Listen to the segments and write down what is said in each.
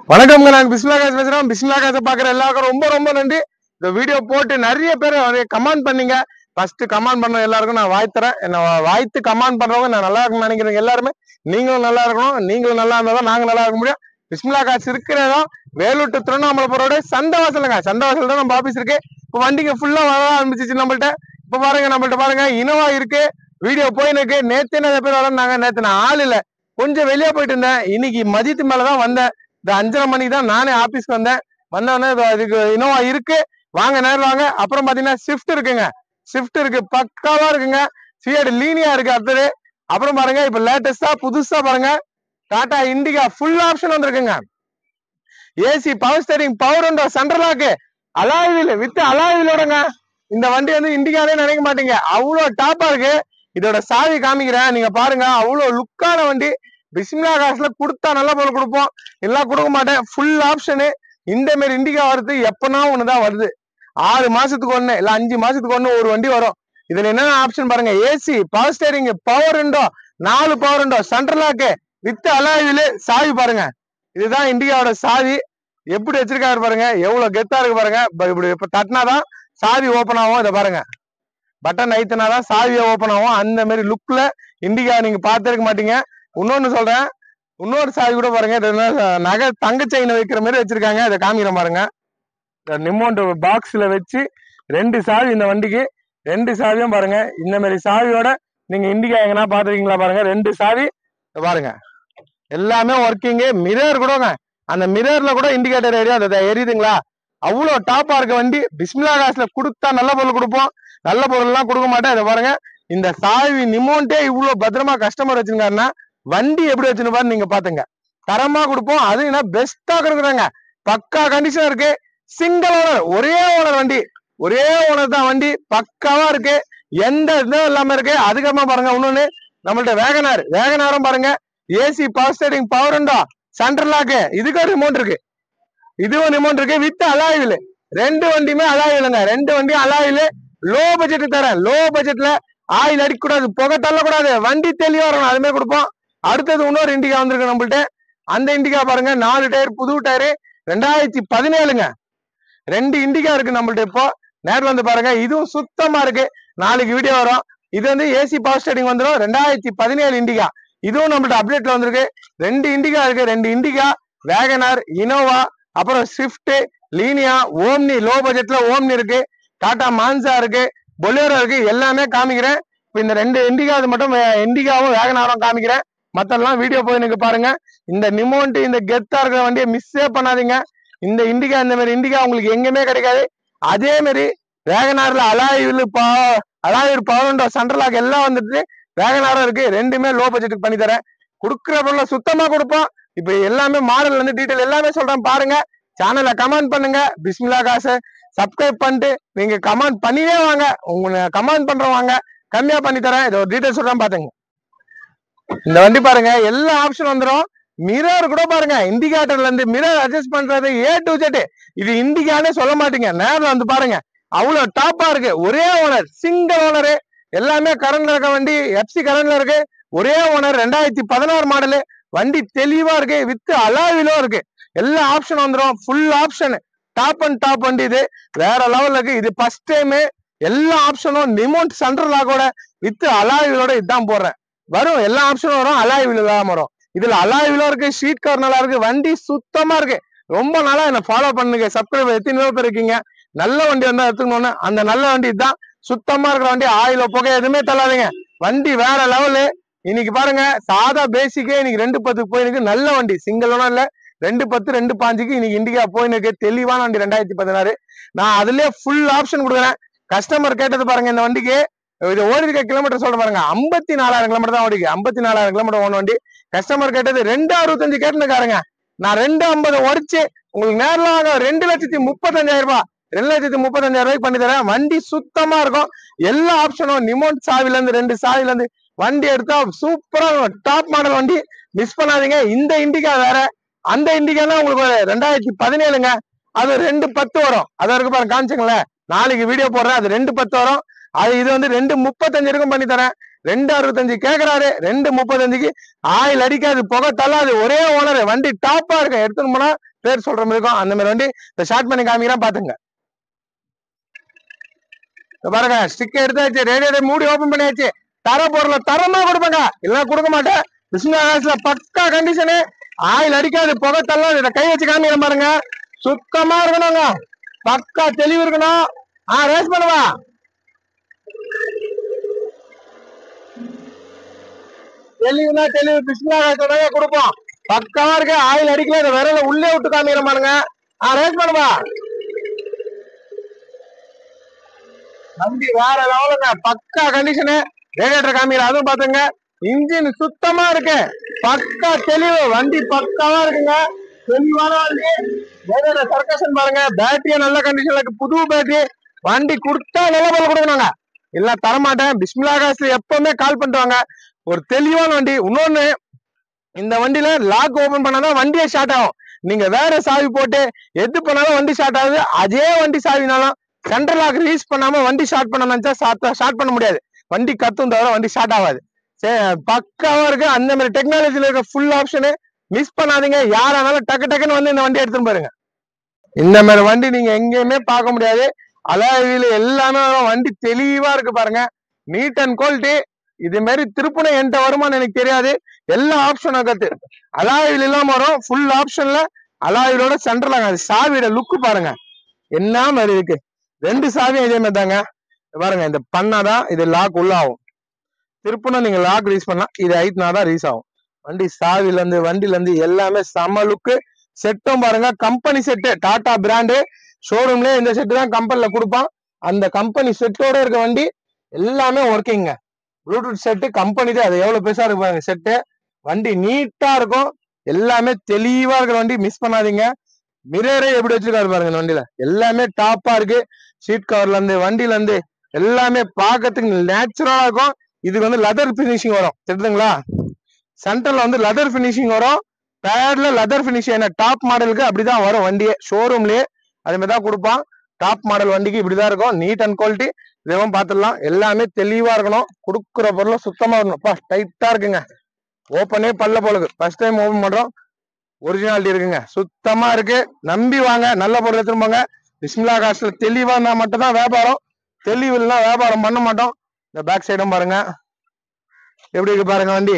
வணக்கம்ங்க. நாங்க பிஸ்மில்லா காசு பேசுறோம். பிஸ்மில்லா காசை பாக்குற எல்லாருக்கும் ரொம்ப ரொம்ப நன்றி. இந்த வீடியோ போட்டு நிறைய பேர் கமெண்ட் பண்ணீங்க. ஃபர்ஸ்ட் கமெண்ட் பண்ண எல்லாருக்கும் நான் வாழ்த்துறேன். என்ன வாழ்த்து கமெண்ட் பண்றவங்க நான் நல்லா இருக்கும்னு நினைக்கிறேன். எல்லாருமே நீங்களும் நல்லா இருக்கணும். நீங்களும் நல்லா இருந்தா தான் நாங்க நல்லா இருக்க முடியும். பிஸ்மில்லா காசு இருக்கிறதா வேலூர் டு திருவண்ணாமலை சந்தை வாசலுங்க. சந்தை வாசல் தான் நம்ம ஆபீஸ் இருக்கு. இப்போ வண்டிங்க ஃபுல்லா வர ஆரம்பிச்சிச்சு நம்மள்ட்ட. இப்ப நம்மள்ட்ட பாருங்க இனோவா இருக்கு. வீடியோ போயினுக்கு நேத்து நிறைய பேர் வளர்ந்தாங்க. நேத்து நான் ஆள் இல்ல, கொஞ்சம் வெளியே போயிட்டு இருந்தேன். இன்னைக்கு மதியத்து மேலதான் வந்தேன். இந்த 5:30 மணிக்கு தான் நானே ஆபீஸ்க்கு வந்தேன். வந்தோடனே அதுக்கு இனோவா இருக்கு, வாங்க நேரம் வாங்க. அப்புறம் பாத்தீங்கன்னா ஸ்விஃப்ட் இருக்குங்க. ஸ்விஃப்ட் இருக்கு, பக்காவா இருக்குங்க. ஃபியட் லீனியா இருக்கு அடுத்தது. அப்புறம் பாருங்க இப்ப லேட்டஸ்டா புதுசா பாருங்க டாடா இண்டிகா ஃபுல் ஆப்ஷன் வந்திருக்குங்க. AC, power steering, power window, central lock, alloy wheel with alloy வீலோடங்க. இந்த வண்டி வந்து இண்டிகாவே நினைக்க மாட்டீங்க, அவ்வளவு டாப்பா இருக்கு. இதோட சாவி காமிக்கிறேன், நீங்க பாருங்க. அவ்வளவு லுக்கான வண்டி. பிஸ்மில்லா காசுல கொடுத்தா நல்ல பொருள் கொடுப்போம், எல்லாம் கொடுக்க மாட்டேன். Full option. இந்த மாதிரி இண்டிகா வருது எப்பனா ஒண்ணுதான் வருது. 6 மாசத்துக்கு ஒண்ணு இல்ல 5 மாசத்துக்கு ஒண்ணு ஒரு வண்டி வரும். இதுல என்னென்ன ஆப்ஷன் பாருங்க: AC, power steering, power window, 4 power window, central lock with alloy wheel. சாவி பாருங்க, இதுதான் இண்டிகாவோட சாவி. எப்படி வச்சிருக்காரு பாருங்க, எவ்வளவு கெத்தா இருக்கு பாருங்க. இப்படி இப்ப தட்டினாதான் சாவி ஓபன் ஆகும். இதை பாருங்க, பட்டன் ஐத்தினாதான் சாவியை ஓபன் ஆகும். அந்த மாதிரி லுக்ல இண்டிகா நீங்க பார்த்திருக்க மாட்டீங்க. இன்னொன்னு சொல்றேன், இன்னொரு சாவி கூட பாருங்க. நகை தங்க செயின் வைக்கிற மாதிரி வச்சிருக்காங்க. இதை காமிக்கிற பாருங்க. நிமோண்ட் பாக்ஸ்ல வச்சு 2 சாவி இந்த வண்டிக்கு. 2 சாவியும் பாருங்க. இந்த மாதிரி சாவியோட நீங்க இண்டிகா எங்கன்னா பாத்துருக்கீங்களா பாருங்க. 2 சாவி பாருங்க, எல்லாமே ஒர்க்கிங்கு. மிரர் கூடங்க, அந்த மிரர்ல கூட இண்டிகேட்டர் ஏரியா அதை எரியுதுங்களா. அவ்வளவு டாப்பா இருக்க வண்டி. பிஸ்மில்லா காசுல கொடுத்தா நல்ல பொருள் கொடுப்போம், நல்ல பொருள் எல்லாம் கொடுக்க மாட்டேன். இதை பாருங்க, இந்த சாவி நிமோண்டே இவ்வளவு பத்திரமா கஸ்டமர் வச்சிருக்காருன்னா வண்டி எப்படி வச்சுன்னு பாரு நீங்க பாத்துங்க. தரமா கொடுப்போம். அது என்ன பெஸ்டா கொடுக்குறாங்க, பக்கா கண்டிஷன் இருக்கு. சிங்கிள் ஓனர், ஒரே ஓனர் வண்டி, ஒரே ஓனர் தான் வண்டி. பக்காவா இருக்கு, எந்த இதுவும் இல்லாம இருக்கு. அதுக்கப்புறமா பாருங்க இன்னொன்னு, நம்மள்ட்ட வேகனாரும் பாருங்க. AC, power steering, power window, central lock, இதுக்கு ஒரு ரிமோட் இருக்கு, இதுவும் ரிமோட் இருக்கு வித் அலாய் வீல். 2 வண்டியுமே அலாய் வீலுங்க. 2 வண்டியும் அலாய் வீல். லோ பட்ஜெட் தரேன். லோ பட்ஜெட்ல ஆயில் அடிக்கக்கூடாது, புகை தள்ளக்கூடாது, வண்டி தெளிவா வரணும், அதுமாதிரி கொடுப்போம். அடுத்தது இன்னொரு இண்டிகா வந்திருக்கு நம்மள்ட்ட. அந்த இண்டிகா பாருங்க, 4 டயர், புது டயரு, 2017ங்க. 2 இண்டிகா இருக்கு நம்மள்ட்ட. இப்போ நேரில் வந்து பாருங்க, இதுவும் சுத்தமா இருக்கு. நாளைக்கு வீடியோ வரும். இது வந்து ஏசி, பவர் ஸ்டீரிங் வந்துடும். 2017 இண்டிகா. இதுவும் நம்மள்ட்ட அப்டேட்ல வந்திருக்கு. 2 இண்டிகா இருக்கு. 2 இண்டிகா, வேகனார், இனோவா, அப்புறம் ஸ்விஃப்ட், லீனியா, ஓம்னி. லோ பட்ஜெட்ல ஓம்னி இருக்கு, டாடா மான்சா இருக்கு, பொலேரோ இருக்கு. எல்லாமே காமிக்கிறேன். இப்ப இந்த 2 இண்டிகா அது மட்டும், இண்டிகாவும் வேகனாரும் காமிக்கிறேன். மத்தெல்லாம் வீடியோ போய் நீங்க பாருங்க. இந்த நிமோண்ட், இந்த கெத்தா இருக்கிற வண்டியை மிஸ்ஸே பண்ணாதீங்க. இந்த இண்டிகா, இந்த மாதிரி இண்டிகா உங்களுக்கு எங்குமே கிடைக்காது. அதே மாதிரி வேகனார்ல alloy wheel, power window, central lock எல்லாம் வந்துட்டு வேகனாரும் இருக்கு. 2மே லோ பட்ஜெட்டுக்கு பண்ணி தரேன். கொடுக்குற பொருளை சுத்தமா கொடுப்போம். இப்ப எல்லாமே மாடல் வந்து டீட்டெயில் எல்லாமே சொல்றேன் பாருங்க. சேனலை கமெண்ட் பண்ணுங்க. பிஸ்மில்லா காசை சப்ஸ்கிரைப் பண்ணிட்டு நீங்க கமெண்ட் பண்ணியே வாங்க. உங்க கமெண்ட் பண்றவங்க கம்மியா பண்ணி தரேன். இதை ஒரு டீட்டெயில் சொல்றேன் பாத்துங்க. இந்த வண்டி பாருங்க, எல்லா ஆப்ஷன் வந்துடும். மிரர் கூட பாருங்க, இண்டிகேட்டர்ல இருந்து மிரர் அட்ஜஸ்ட் பண்றது A to Z. இது இண்டிகானே சொல்ல மாட்டீங்க, நேரில் வந்து பாருங்க. அவ்வளவு டாப்பா இருக்கு. ஒரே ஓனர், சிங்கிள் ஓனரு. எல்லாமே கரண்ட்ல இருக்க வண்டி, எஃப்சி கரண்ட்ல இருக்கு. ஒரே ஓனர், 2016 மாடலு. வண்டி தெளிவா இருக்கு, வித் அலாய் வீலும் இருக்கு. எல்லா ஆப்ஷன் வந்துடும். Full option, top and top வண்டி. இது வேற லெவல்ல இருக்கு. இது ஃபர்ஸ்ட் டைம் எல்லா ஆப்ஷனும் நிமோண்ட் சென்ட்ரல் லாக்கோட வித் அலாய் வீலோட இதுதான் போடுறேன். வரும், எல்லா ஆப்ஷனும் வரும், அலாய் வீல் தான் வரும். இதுல அலாய் வீலும் இருக்கு, ஷீட் கவர் நல்லா இருக்கு, வண்டி சுத்தமா இருக்கு. ரொம்ப நாளா என்ன ஃபாலோ பண்ணுங்க. சப்ஸ்கிரைபர் எத்தனை பேர் இருக்கீங்க? நல்ல வண்டி வந்தா எடுத்துக்கணும்னு, அந்த நல்ல வண்டி இதுதான். சுத்தமா இருக்கிற வண்டி, ஆயில புகை எதுவுமே தள்ளாதீங்க. வண்டி வேற லெவலு. இன்னைக்கு பாருங்க, சாதா பேசிக்கே இன்னைக்கு 210 போயிருக்கு. நல்ல வண்டி, சிங்கிள் ஒன்றும் இல்ல. 210, 2.5 இன்னைக்கு இண்டிகா போயிருக்கு. தெளிவான வண்டி 2016. நான் அதுலயே ஃபுல் ஆப்ஷன் கொடுக்குறேன். கஸ்டமர் கேட்டது பாருங்க. இந்த வண்டிக்கு இது ஓடி இருக்க கிலோமீட்டர் சொல்ற பாருங்க, 54,000 கிலோமீட்டர் தான் ஓடிக்கு. 54,000 கிலோமீட்டர் ஓன வண்டி. கஸ்டமர் கேட்டது 2.65 கேட்டுக்காருங்க. நான் 2.50 உடச்சு உங்களுக்கு நேரில் 2,35,000 ரூபாய், 2,35,000 ரூபாய்க்கு பண்ணி தரேன். வண்டி சுத்தமா இருக்கும். எல்லா ஆப்ஷனும் நிமோண்ட் சாவில இருந்து 2 சாவில இருந்து வண்டி எடுத்தா சூப்பரா டாப் மாடல் வண்டி. மிஸ் பண்ணாதீங்க. இந்த இண்டிகா வேற, அந்த இண்டிகா உங்களுக்கு 2017ங்க. அது 2.10 வரும். அதை இருக்கு பாருங்க, காமிச்சுங்களேன். நாளைக்கு வீடியோ போடுறேன், அது 2.10 வரும். அது இது வந்து 2.35 வரைக்கும் பண்ணி தரேன். 2.65 கேக்குறாரு. 2.35க்கு ஆயில் அடிக்காது, புகை தள்ளாது, ஒரே ஓனர். வண்டி டாப்பா இருக்கு. எடுத்துன்னு போனா பேர் சொல்ற மாதிரி இருக்கும். அந்த மாதிரி வண்டி இந்த ஷார்ட் பண்ணி காமிக்கிறேன் பாத்துங்க. பாருங்க ஸ்டிக் எடுத்தாச்சு, ரேடியேட்டர் மூடி ஓபன் பண்ணியாச்சு. தர பொருளை தரமா கொடுப்பாங்க, இல்லைன்னா கொடுக்க மாட்டேன். பிஸ்மில்லா பக்கா கண்டிஷனு, ஆயில் அடிக்காது, புகை தள்ளாது. இதை கை வச்சு காமிக்கிறேன் பாருங்க, சுத்தமா இருக்கணுங்க, பக்கா தெளிவு இருக்கணும். ரேஸ் பண்ணுவா தெளிவுனா தெளிவு, பிஸ்மில்லா கொடுப்போம். பக்காவா இருக்கு, ஆயில் அடிக்கல. இதை விரல உள்ளே விட்டு காமிக்கிறேன் பாருங்க. ரேஸ் பண்ணுவா வண்டி வேற லெவலுங்க, பக்கா கண்டிஷனு. ரேடியேட்டர் காமிக்கிற அதுவும் பாத்துங்க, இன்ஜின் சுத்தமா இருக்கு, பக்கா தெளிவு, வண்டி பக்காவா இருக்குங்க, தெளிவான வண்டி. ரேடியேட்டர் சர்க்கஷன் பாருங்க, பேட்டரிய நல்ல கண்டிஷன்ல இருக்கு, புது பேட்டரி. வண்டி கொடுத்தா நல்ல போல கொடுக்கணுங்க, இல்ல தரமாட்டேன். பிஸ்மில்லா காசு எப்பவுமே கால் பண்ணுவாங்க. ஒரு தெளிவான வண்டி. இன்னொன்னு, இந்த வண்டியில லாக் ஓபன் பண்ணாதான் வண்டியே ஸ்டார்ட் ஆகும். நீங்க வேற சாவி போட்டு எது பண்ணாலும் வண்டி ஸ்டார்ட் ஆகுது. அதே வண்டி சாவினாலும் சென்ட்ரல் லாக் ரிலீஸ் பண்ணாம வண்டி ஸ்டார்ட் பண்ண நினைச்சா ஸ்டார்ட் பண்ண முடியாது. வண்டி கத்தும் தவிர வண்டி ஸ்டார்ட் ஆகாது. பக்காவா இருக்கு, அந்த மாதிரி டெக்னாலஜில இருக்க ஃபுல் ஆப்ஷனு. மிஸ் பண்ணாதீங்க, யாரானாலும் டக்கு டக்குன்னு வந்து இந்த வண்டி எடுத்துன்னு பாருங்க. இந்த மாதிரி வண்டி நீங்க எங்கேயுமே பார்க்க முடியாது. அலாய்ல எல்லாமே வண்டி தெளிவா இருக்கு பாருங்க, நீட் அண்ட் குவாலிட்டி. இது மாதிரி திருப்பணம் என்கிட்ட வருமானு எனக்கு தெரியாது. எல்லா ஆப்ஷனும் கத்து அலாயில் இல்லாம வரும், ஃபுல் ஆப்ஷன்ல அலாயிலோட சென்ட்ரல் ஆகாது. சாவியோட லுக்கு பாருங்க என்ன மாதிரி இருக்கு. 2 சாவியும் இதே மாதிரி தாங்க பாருங்க. இந்த பண்ணாதான் இது லாக் உள்ள ஆகும். திருப்பணம் நீங்க லாக் ரீஸ் பண்ணா இது ஐட்னாதான் ரீஸ் ஆகும். வண்டி சாவில இருந்து வண்டில இருந்து எல்லாமே செம லுக்கு. செட்டும் பாருங்க, கம்பெனி செட்டு, டாடா பிராண்டு. ஷோரூம்லயே இந்த செட்டு தான் கம்பெனில கொடுப்பான். அந்த கம்பெனி செட்டோட இருக்க வண்டி எல்லாமே ஒர்க்கிங்க. ப்ளூடூத் செட்டு கம்பெனி தான், அது எவ்வளவு பெருசா இருக்கு பாருங்க செட்டு. வண்டி நீட்டா இருக்கும், எல்லாமே தெளிவா இருக்கிற வண்டி, மிஸ் பண்ணாதீங்க. மிரரே எப்படி வச்சிருக்காரு பாருங்க, இந்த வண்டியில எல்லாமே டாப்பா இருக்கு. சீட் கவர்ல இருந்து வண்டியில இருந்து எல்லாமே பார்க்கறதுக்கு நேச்சுரலா இருக்கும். இதுக்கு வந்து லெதர் பினிஷிங் வரும், தெரியுதுங்களா? சென்டர்ல வந்து லெதர் பினிஷிங் வரும், பேட்ல லெதர் பினிஷிங். என்ன டாப் மாடலுக்கு அப்படிதான் வரும் வண்டியே, ஷோரூம்லயே அது மாதிரி தான் கொடுப்பான். டாப் மாடல் வண்டிக்கு இப்படிதான் இருக்கும், நீட் அண்ட் குவாலிட்டி. இதெல்லாம் பார்த்துடலாம், எல்லாமே தெளிவா இருக்கணும். கொடுக்குற பொருளும் சுத்தமா இருக்கணும். டைட்டா இருக்குங்க, ஓப்பனே பல்ல போலுக்கு, ஃபர்ஸ்ட் டைம் ஓபன் பண்றோம். ஒரிஜினாலிட்டி இருக்குங்க, சுத்தமா இருக்கு. நம்பி வாங்க, நல்ல பொருள் எடுத்துருப்பாங்க. பிஸ்மில்லா காசுல தெளிவா இருந்தா மட்டும் தான் வியாபாரம், தெளிவு இல்லைன்னா வியாபாரம் பண்ண மாட்டோம். இந்த பேக் சைடும் பாருங்க எப்படி இருக்கு பாருங்க, வண்டி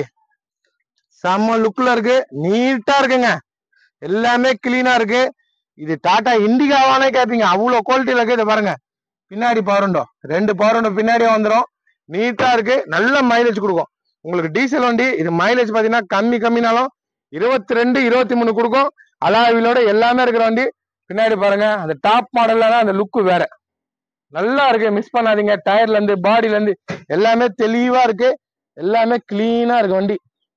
செம்ம லுக்ல இருக்கு, நீட்டா இருக்குங்க, எல்லாமே கிளீனா இருக்கு. இது டாடா இண்டிகாவானே கேட்பீங்க, அவ்வளவு குவாலிட்டியில இருக்கு. இதை பாருங்க, பின்னாடி பவர் விண்டோ, 2 பவர் விண்டோ பின்னாடியே வந்துடும். நீட்டா இருக்கு, நல்ல மைலேஜ் கொடுக்கும். உங்களுக்கு டீசல் வண்டி இது மைலேஜ் பாத்தீங்கன்னா கம்மினாலும் 22, 23 கொடுக்கும். அலாவிலோட எல்லாமே இருக்கிற வண்டி. பின்னாடி பாருங்க, அந்த டாப் மாடல்ல தான் அந்த லுக்கு வேற, நல்லா இருக்கு, மிஸ் பண்ணாதீங்க. டயர்ல இருந்து பாடியில இருந்து எல்லாமே தெளிவா இருக்கு, எல்லாமே கிளீனா இருக்கு வண்டி.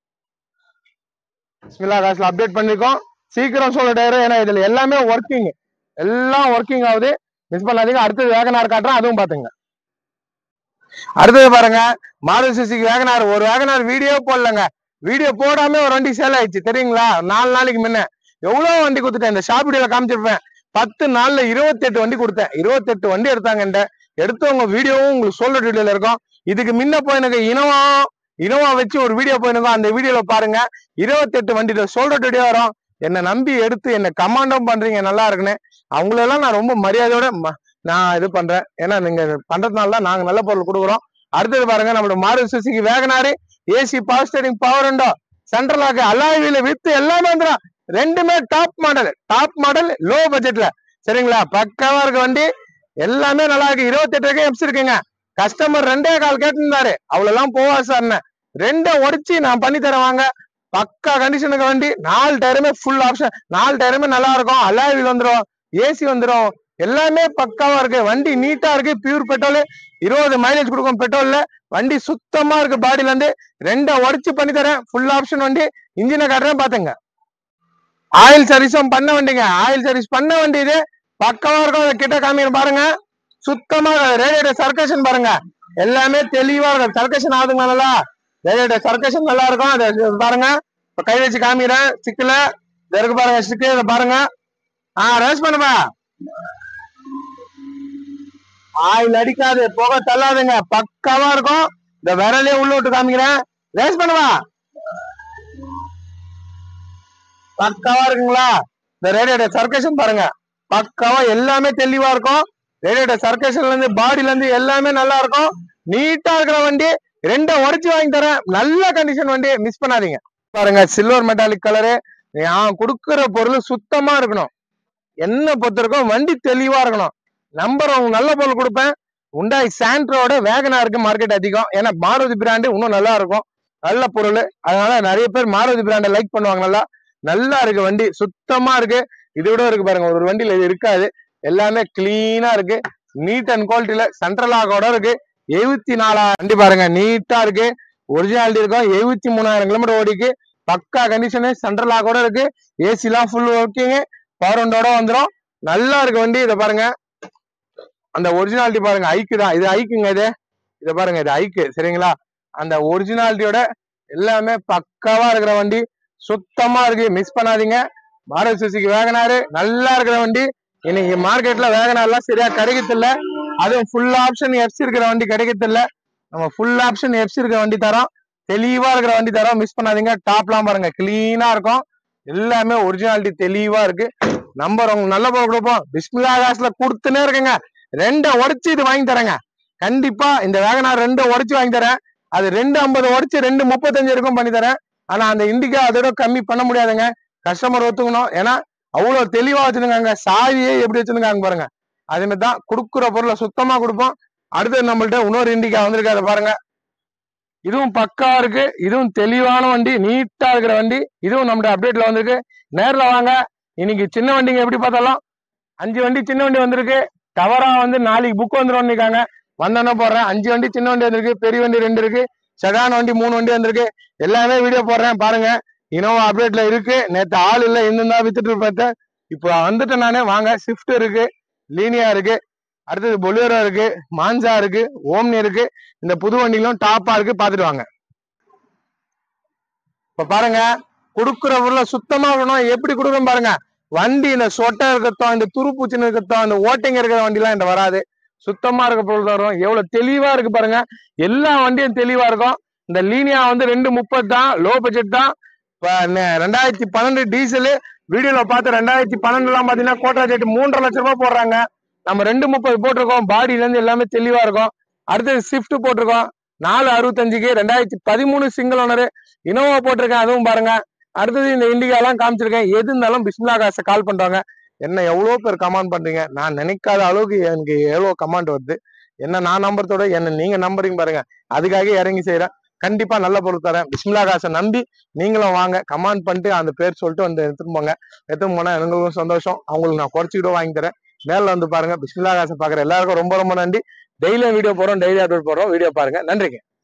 பிஸ்மில்லா காசுல அப்டேட் பண்ணிருக்கோம், சீக்கிரம் சொல்ல டயர். ஏன்னா இதுல எல்லாமே ஒர்க்கிங், எல்லாம் ஒர்க்கிங் ஆகுது, மிஸ் பண்ணாதீங்க. அடுத்தது வேகனார் காட்டுறேன், அதுவும் பாத்துங்க. அடுத்தது பாருங்க, மாருதி சுசுகி வேகனார். ஒரு வேகனார் வீடியோ போடலங்க, வீடியோ போடாம ஒரு வண்டி சேல் ஆயிடுச்சு தெரியுங்களா? 4 நாளைக்கு முன்ன எவ்வளவு வண்டி கொடுத்துட்டேன், இந்த ஷாப் வீடியோல காமிச்சிருப்பேன். 10 நாள்ல 28 வண்டி கொடுத்தேன். 28 வண்டி எடுத்தாங்க. எடுத்தவங்க வீடியோவும் உங்களுக்கு சோல்டர் வீடியோல இருக்கும். இதுக்கு முன்ன போய் எனக்கு இனோவா வச்சு ஒரு வீடியோ போயிருக்கோம், அந்த வீடியோல பாருங்க. 28 வண்டி சோல்டர் வீடியோ வரும். என்னை நம்பி எடுத்து என்ன கமாண்டும் பண்றீங்க, நல்லா இருக்குன்னு. அவங்களெல்லாம் நான் ரொம்ப மரியாதையோட நான் இது பண்றேன். ஏன்னா நீங்க பண்றதுனால தான் நாங்க நல்ல பொருள் கொடுக்குறோம். அடுத்தது பாருங்க, நம்மளோட Maruti Suzuki WagonR, AC, power steering, power window, central lock, alloy wheel with எல்லாமே வந்துடும். ரெண்டுமே டாப் மாடல் லோ பட்ஜெட்ல, சரிங்களா? பக்காவா இருக்க வண்டி, எல்லாமே நல்லா இருக்கு. 28 எம்ஸ் இருக்குங்க. கஸ்டமர் 2.25 கேட்டிருந்தாரு, அவ்வளவு போவா சார், 2 உடைச்சு நான் பண்ணி தரேன் வாங்க. பக்கா கண்டிஷனுக்கு வண்டி, 4 டயருமே ஃபுல் ஆப்ஷன், 4 டயருமே நல்லா இருக்கும். அலாய் வீல் வந்துடும், ஏசி வந்துடும், எல்லாமே பக்காவா இருக்கு. வண்டி நீட்டா இருக்கு, பியூர் பெட்ரோல், 20 மைலேஜ் கொடுக்கும் பெட்ரோல்ல. வண்டி சுத்தமா இருக்கு, பாடியில இருந்து 2 உடைச்சு பண்ணி தரேன். ஃபுல் ஆப்ஷன் வண்டி, இன்ஜினை காட்டுறேன் பாத்துங்க. ஆயில் சர்வீஸும் பண்ண வண்டிங்க, ஆயில் சர்வீஸ் பண்ண வண்டி இது, பக்கவா இருக்கும். கிட்ட காமிக்க பாருங்க, சுத்தமா ரேடியேட்டர் சர்க்கேஷன் பாருங்க, எல்லாமே தெளிவா இருக்கும். சர்க்கேஷன் ஆகுதுங்க, நல்லா ரேடியேட்டர் சர்க்கேஷன் நல்லா இருக்கும். அதை பாருங்க, இப்ப கை வச்சு காமிக்கிறேன். சிக்கல இருக்கு பாருங்க, சிக்கல பாருங்க. ரேஸ் பண்ணுப்பா, ஆயில் அடிக்காது, புகை தள்ளாதுங்க, பக்காவா இருக்கும். இந்த விரலே உள்ள விட்டு காமிக்கிறேன், ரேஸ் பண்ணுவா, பக்காவா இருக்குங்களா? இந்த ரேடியேட்டர் சர்க்கேஷன் பாருங்க, பக்காவா எல்லாமே தெளிவா இருக்கும். ரேடியேட்டர் சர்க்கேஷன்ல இருந்து பாடியில இருந்து எல்லாமே நல்லா இருக்கும். நீட்டா இருக்கிற வண்டி, ரெண்டை உடச்சு வாங்கி தரேன். நல்ல கண்டிஷன் வண்டி, மிஸ் பண்ணாதீங்க. பாருங்க சில்வர் மெட்டாலிக் கலரு. நான் கொடுக்குற பொருள் சுத்தமா இருக்கணும். என்ன பொறுத்த இருக்கும் வண்டி தெளிவா இருக்கணும். நம்பர் உங்களுக்கு நல்ல பொருள் கொடுப்பேன். உண்டாய் சாண்ட்ரோட வேகனாருக்கு மார்க்கெட் அதிகம். ஏன்னா மாருதி பிராண்டு இன்னும் நல்லா இருக்கும், நல்ல பொருள். அதனால நிறைய பேர் மாருதி பிராண்டை லைக் பண்ணுவாங்க. நல்லா இருக்கு வண்டி, சுத்தமா இருக்கு. இது விட இருக்கு பாருங்க, ஒரு வண்டியில இது இருக்காது. எல்லாமே கிளீனா இருக்கு, நீட் அண்ட் குவாலிட்டியில. சென்ட்ரல் லாக்கோட இருக்கு. 74,000 வண்டி பாருங்க, நீட்டா இருக்கு, ஒரிஜினாலிட்டி இருக்கும். 73,000 கிலோமீட்டர் ஓடிக்கு, பக்கா கண்டிஷனு. சென்ட்ரல் லாக்கோட இருக்கு, ஏசி எல்லாம் ஃபுல் ஒர்க்கிங், பவர் விண்டோட வந்துடும். நல்லா இருக்கு வண்டி. இதை பாருங்க, அந்த ஒரிஜினாலிட்டி பாருங்க, ஐக்கு தான் இது, ஐக்குங்க இது. இதை பாருங்க, இது ஐக்கு, சரிங்களா? அந்த ஒரிஜினாலிட்டியோட எல்லாமே பக்காவா இருக்கிற வண்டி, சுத்தமா இருக்கு, மிஸ் பண்ணாதீங்க. மாருதி சுசுகி வேகனாரு நல்லா இருக்கிற வண்டி. இன்னைக்கு மார்க்கெட்ல வேகனார்லாம் சரியா கிடைக்கல. அதுவும் ஃபுல் ஆப்ஷன் எஃப்சி இருக்கிற வண்டி கிடைக்கல. நம்ம ஃபுல் ஆப்ஷன் எஃப்சி இருக்கிற வண்டி தரோம், தெளிவா இருக்கிற வண்டி தரோம், மிஸ் பண்ணாதீங்க. டாப்லாம் பாருங்க கிளீனா இருக்கும், எல்லாமே ஒரிஜினாலிட்டி தெளிவா இருக்கு. நம்பர் உங்களுக்கு நல்ல பொருள் கொடுப்போம். பிஸ்மில்லா காசுல கொடுத்துனே இருக்குங்க. ரெண்டை உடச்சு இது வாங்கி தரேங்க. கண்டிப்பா இந்த வேகனார் ரெண்டை உடச்சு வாங்கி தரேன். அது 250 உடச்சு 235 இருக்கும் பண்ணி தரேன். ஆனா அந்த இண்டிகா அதோட கம்மி பண்ண முடியாதுங்க, கஸ்டமர் ஒத்துக்கணும். ஏன்னா அவ்வளவு தெளிவா வச்சிருக்காங்க, சாவியே எப்படி வச்சிருக்காங்க பாருங்க. அதே மாதிரி தான் கொடுக்குற பொருளை சுத்தமா கொடுப்போம். அடுத்து நம்மள்ட்ட இன்னொரு இண்டிகா வந்திருக்கு, அதை பாருங்க. இதுவும் பக்கா இருக்கு, இதுவும் தெளிவான வண்டி, நீட்டா இருக்கிற வண்டி. இதுவும் நம்மளோட அப்டேட்ல வந்திருக்கு. நேர்ல வாங்க. இன்னைக்கு சின்ன வண்டிங்க எப்படி பார்த்தாலும் 5 வண்டி சின்ன வண்டி வந்திருக்கு. டவரா வந்து நாளைக்கு புக் வந்துடும் இருக்காங்க. வந்தோன்னா போடுறேன். 5 வண்டி சின்ன வண்டி வந்திருக்கு, பெரிய வண்டி 2 இருக்கு, செடான் வண்டி 3 வண்டி வந்திருக்கு. எல்லாமே வீடியோ போடுறேன் பாருங்க. இனோவா அப்டேட்ல இருக்கு. நேற்று ஆள் இல்லை, இருந்தா வித்துட்டு பார்த்தேன். இப்போ வந்துட்டு நானே. வாங்க. ஸ்விஃப்ட் இருக்கு, லீனியா இருக்கு, அடுத்தது பொலியரோ இருக்கு, மான்சா இருக்கு, ஓம்னி இருக்கு. இந்த புது வண்டிகளும் டாப்பா இருக்கு, பாத்துட்டு வாங்க. இப்ப பாருங்க, கொடுக்குற பொருளை சுத்தமா இருக்கணும். எப்படி கொடுக்குறோம் பாருங்க. வண்டி இந்த சொட்டை இருக்கட்டும், இந்த துருப்பூச்சின்னு இருக்கட்டும், இந்த ஓட்டைங்க இருக்கிற வண்டி எல்லாம் இந்த வராது. சுத்தமா இருக்க பொருள் தரும். எவ்வளவு தெளிவா இருக்கு பாருங்க, எல்லா வண்டியும் தெளிவா இருக்கும். இந்த லீனியா வந்து 230 தான், லோ பட்ஜெட் தான். 2012 டீசல். வீடியோல பார்த்து 2012 எல்லாம் பாத்தீங்கன்னா கோட்டா ரேட் 3.5 லட்சம் ரூபாய் போடுறாங்க. நம்ம 230 போட்டிருக்கோம். பாடியில இருந்து எல்லாமே தெளிவா இருக்கும். அடுத்தது ஸ்விஃப்ட் போட்டிருக்கோம் 465க்கு, 2013 சிங்கிள் ஓனர். இனோவா போட்டிருக்கேன், அதுவும் பாருங்க. அடுத்தது இந்த இண்டிகா எல்லாம் காமிச்சிருக்கேன். எது இருந்தாலும் பிஸ்மில்லா காசை கால் பண்றாங்க. என்ன எவ்வளவு பேர் கமெண்ட் பண்றீங்க, நான் நினைக்காத அளவுக்கு எனக்கு எவ்வளவு கமெண்ட் வருது. என்ன நான் நம்புறதோட என்ன நீங்க நம்புறீங்க பாருங்க. அதுக்காக இறங்கி செய்யறேன். கண்டிப்பா நல்ல பொருள் தரேன். பிஸ்மில்லா காசை நம்பி நீங்களும் வாங்க. கமெண்ட் பண்ணிட்டு அந்த பேர் சொல்லிட்டு வந்து எடுத்துட்டு போங்க. எடுத்துட்டு போனா எங்களுக்கும் சந்தோஷம். அவங்களுக்கு நான் குறைச்சிக்கிட்ட வாங்கி தரேன். நேரில் வந்து பாருங்க. பிஸ்மில்லா காசை பாக்குற எல்லாருக்கும் ரொம்ப ரொம்ப நன்றி. டெய்லியும் வீடியோ போறோம், டெய்லி அப்டேட் போடுறோம். வீடியோ பாருங்க. நன்றிங்க.